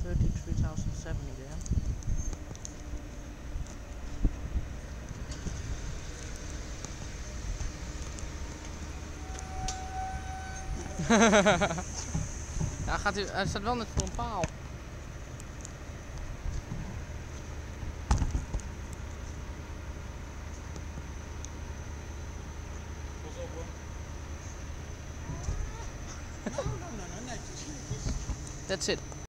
33,070 again. Ja, hij staat wel net voor een paal. That's it.